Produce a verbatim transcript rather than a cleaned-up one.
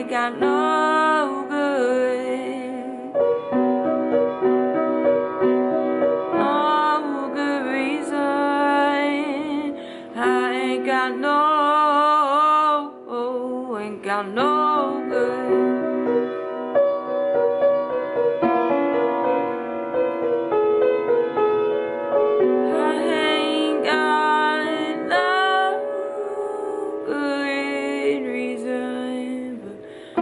ain't got no good, no good reason. I ain't got no, ain't got no